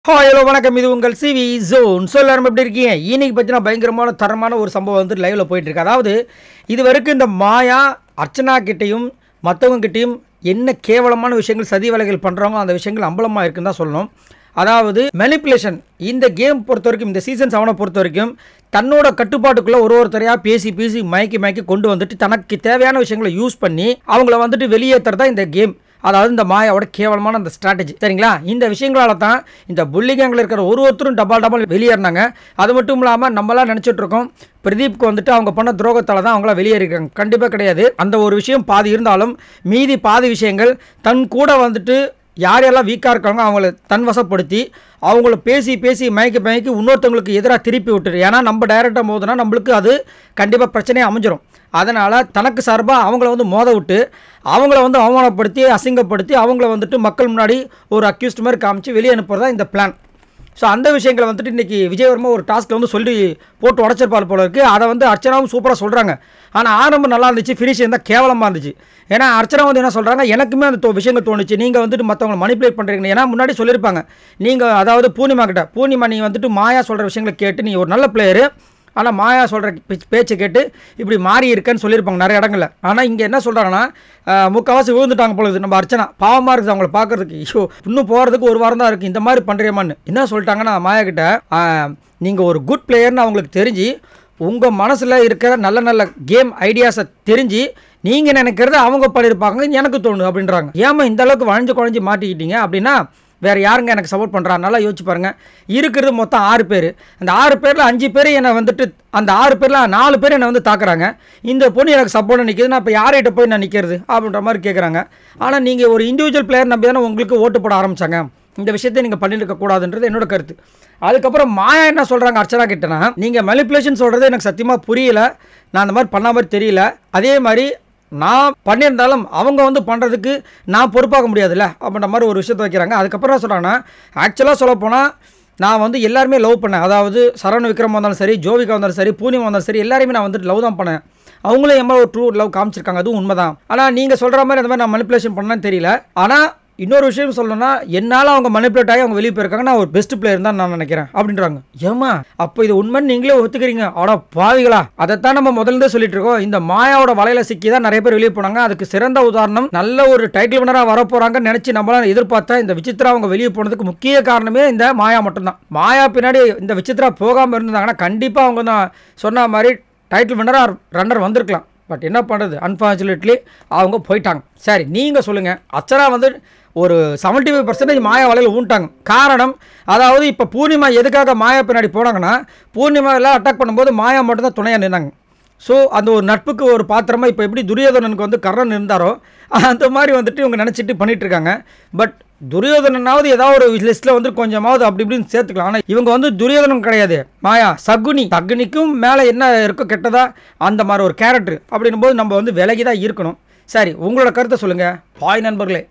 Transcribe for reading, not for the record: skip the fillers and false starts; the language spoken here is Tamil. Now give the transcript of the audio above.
ஹலோ வணக்கம். இது உங்கள் சிவி ஜோன். எல்லாரும் எப்படி இருக்கீங்க? இன்னைக்கு பார்த்தீங்கன்னா பயங்கரமான தரமான ஒரு சம்பவம் வந்து லைவில் போயிட்டுருக்கு. அதாவது இது வரைக்கும் இந்த மாயா அர்ச்சனா கிட்டேயும் மற்றவங்க கிட்டேயும் என்ன கேவலமான விஷயங்கள் சதி வேலைகள் பண்ணுறாங்க, அந்த விஷயங்கள் அம்பலமாக இருக்குன்னு தான் சொல்லணும். அதாவது மெனிப்புலேஷன் இந்த கேம் பொறுத்த வரைக்கும், இந்த சீசன் 7 பொறுத்த வரைக்கும் தன்னோட கட்டுப்பாட்டுக்குள்ளே ஒருத்தரையாக பேசி மயக்கி கொண்டு வந்துட்டு தனக்கு தேவையான விஷயங்களை யூஸ் பண்ணி அவங்கள வந்துட்டு வெளியேற்றுறதா இந்த கேம். அதாவது இந்த மாயாவோட கேவலமான அந்த ஸ்ட்ராட்டஜி, சரிங்களா? இந்த விஷயங்களால தான் இந்த புள்ளி கேங்கில் இருக்கிற ஒருத்தரும் டபால் வெளியேறினாங்க. அது மட்டும் இல்லாமல் நம்மளாம் நினச்சிட்டு இருக்கோம் பிரதீப்க்கு வந்துட்டு அவங்க பண்ண துரோகத்தால் தான் அவங்கள வெளியேறிருக்காங்க. கண்டிப்பாக கிடையாது. அந்த ஒரு விஷயம் பாதி இருந்தாலும் மீதி பாதி விஷயங்கள் தன் கூட வந்துட்டு யாரெல்லாம் வீக்காக இருக்காங்க அவங்கள தன்வசப்படுத்தி அவங்கள பேசி மயக்கி இன்னொருத்தவங்களுக்கு எதிராக திருப்பி விட்டுரு. ஏன்னா நம்ம டைரெக்டாக மோதுனா நம்மளுக்கு அது கண்டிப்பாக பிரச்சனையாக அமைஞ்சிரும். அதனால் தனக்கு சார்பாக அவங்கள வந்து மோத விட்டு அவங்கள வந்து அவமானப்படுத்தி அசிங்கப்படுத்தி அவங்கள வந்துட்டு மக்கள் முன்னாடி ஒரு அக்யூஸ்ட் மாதிரி காமிச்சு வெளியே அனுப்புறதா இந்த பிளான். ஸோ அந்த விஷயங்களை வந்துட்டு இன்றைக்கி விஜயவர்மா ஒரு டாஸ்க்கில் வந்து சொல்லி போட்டு உடச்சிருப்பார் போல இருக்குது. அதை வந்து அர்ச்சனாவும் சூப்பராக சொல்கிறாங்க. ஆனால் ஆரம்பம் நல்லா இருந்துச்சு, ஃபினிஷ் இருந்தால் கேவலமாக இருந்துச்சு. ஏன்னா அர்ச்சனா வந்து என்ன சொல்கிறாங்க, எனக்குமே அந்த விஷயங்கள் தோணுச்சு, நீங்கள் வந்துட்டு மற்றவங்களை மனிப்புலேட் பண்ணுறீங்க. ஏன்னா முன்னாடி சொல்லியிருப்பாங்க, நீங்கள் அதாவது பூர்ணிமா நீ வந்துட்டு மாயா சொல்கிற விஷயங்களை கேட்டு நீ ஒரு நல்ல பிளேயரு, ஆனால் மாயா சொல்கிற பேச்சை கேட்டு இப்படி மாறி இருக்கேன்னு சொல்லியிருப்பாங்க நிறைய இடங்களில். ஆனால் இங்கே என்ன சொல்கிறாங்கன்னா, முக்கால்வாசி விழுந்துட்டாங்க பொழுது நம்ம அர்ச்சனா. பாவமாக இருக்குது அவங்கள பார்க்குறதுக்கு. ஐயோ இன்னும் போகிறதுக்கு ஒரு வாரம் தான் இருக்குது, இந்த மாதிரி பண்ணுறியமான்னு என்ன சொல்லிட்டாங்கன்னா மாயா கிட்ட, நீங்கள் ஒரு குட் பிளேயர்னு அவங்களுக்கு தெரிஞ்சு உங்கள் மனசில் இருக்கிற நல்ல கேம் ஐடியாஸை தெரிஞ்சு நீங்கள் நினைக்கிறத அவங்க பண்ணியிருப்பாங்க எனக்கு தோணுது அப்படின்றாங்க. ஏமா இந்த அளவுக்கு குழஞ்சி மாட்டிக்கிட்டீங்க அப்படின்னா வேறு யாருங்க எனக்கு சப்போர்ட் பண்ணுறா? நல்லா யோசிச்சு பாருங்கள். இருக்கிறது மொத்தம் 6 பேர். அந்த 6 பேரில் 5 பேர் என்னை வந்துட்டு, அந்த 6 பேரில் 4 பேர் என்னை வந்து தாக்குறாங்க. இந்த பொண்ணு எனக்கு சப்போர்ட்டாக நிற்கிது, நான் இப்போ யார்கிட்ட போய் நான் நிற்கிறது அப்படின்ற மாதிரி கேட்குறாங்க. ஆனால் நீங்கள் ஒரு இண்டிவிஜுவல் பிளேயர் நம்பி தானே உங்களுக்கு ஓட்டு போட ஆரம்பித்தாங்க. இந்த விஷயத்தை நீங்கள் பண்ணியிருக்கக்கூடாதுன்றது என்னோட கருத்து. அதுக்கப்புறம் மாயா என்ன சொல்கிறாங்க அர்ச்சனா கிட்டனா, நீங்கள் மேனிப்புலேஷன் சொல்கிறது எனக்கு சத்தியமாக புரியல, நான் அந்த மாதிரி பண்ண மாதிரி தெரியல, அதே மாதிரி நான் பண்ணியிருந்தாலும் அவங்க வந்து பண்ணுறதுக்கு நான் பொறுப்பாக முடியாதுல்ல அப்படின்ற மாதிரி ஒரு விஷயத்தை வைக்கிறாங்க. அதுக்கப்புறம் என்ன சொல்கிறாங்கன்னா, ஆக்சுவலாக சொல்லப்போனால் நான் வந்து எல்லாருமே லவ் பண்ணேன். அதாவது சரவண விக்ரம் வந்தாலும் சரி, ஜோவிகா வந்தாலும் சரி, பூர்ணிமா வந்தாலும் சரி, எல்லாருமே நான் வந்துட்டு லவ் தான் பண்ணேன். அவங்களும் என் ஒரு ட்ரூ லவ் காமிச்சிருக்காங்க, அதுவும் உண்மை தான். ஆனால் நீங்கள் சொல்கிற மாதிரி அந்த மாதிரி நான் மனிப்புலேஷன் பண்ணேன்னு தெரியல. ஆனால் இன்னொரு விஷயம் சொல்லணும்னா, என்னால் அவங்க மனிப்புலேட் ஆகி அவங்க வெளியே போயிருக்காங்க, நான் ஒரு பெஸ்ட் பிளேயர் தான் நான் நினைக்கிறேன் அப்படின்றாங்க. ஏமா அப்போ இது உண்மைன்னு நீங்களே ஒத்துக்கிறீங்க? ஆடா பாவிகளா! அதைத்தான் நம்ம முதல்ல சொல்லிட்டு இருக்கோம். இந்த மாயாவோட வலையில சிக்கி தான் நிறைய பேர் வெளியே போனாங்க. அதுக்கு சிறந்த உதாரணம், நல்ல ஒரு டைட்டில் வினராக வரப்போறாங்கன்னு நினச்சி நம்மளால எதிர்பார்த்தா இந்த விசித்ரா அவங்க வெளியே போனதுக்கு முக்கிய காரணமே இந்த மாயா மட்டும்தான். மாயா பின்னாடி இந்த விசித்ரா போகாமல் இருந்தாங்கன்னா கண்டிப்பாக அவங்க தான் சொன்ன மாதிரி டைட்டில் வினராக ரன்னர் வந்திருக்கலாம். பட் என்ன பண்ணுறது, அன்ஃபார்ச்சுனேட்லி அவங்க போயிட்டாங்க. சரி நீங்கள் சொல்லுங்கள், அர்ச்சனா வந்து ஒரு 75% மாயா வலையில் ஊன்ட்டாங்க. காரணம், அதாவது இப்போ பூர்ணிமா எதுக்காக மாயா பின்னாடி போனாங்கன்னா, பூர்ணிமா எல்லாம் அட்டாக் பண்ணும்போது மாயா மட்டும்தான் துணையாக நின்னாங்க. ஸோ அந்த ஒரு நட்புக்கு ஒரு பாத்திரமாக இப்போ எப்படி துரியோதனனுக்கு வந்து கர்ணன் இருந்தாரோ அந்த மாதிரி வந்துட்டு இவங்க நினச்சிட்டு பண்ணிகிட்ருக்காங்க. பட் துரியோதனனாவது ஏதாவது ஒரு லிஸ்ட்டில் வந்து கொஞ்சமாவது அப்படி இப்படின்னு சேர்த்துக்கலாம். ஆனால் இவங்க வந்து துரியோதனன் கிடையாது, மாயா சகுனிக்கும் மேலே என்ன இருக்கோ கெட்டதா அந்த மாதிரி ஒரு கேரக்டர் அப்படின்னும் போது நம்ம வந்து விலகி தான் இருக்கணும். சரி உங்களோட கருத்தை சொல்லுங்கள் பாய் நண்பர்களே.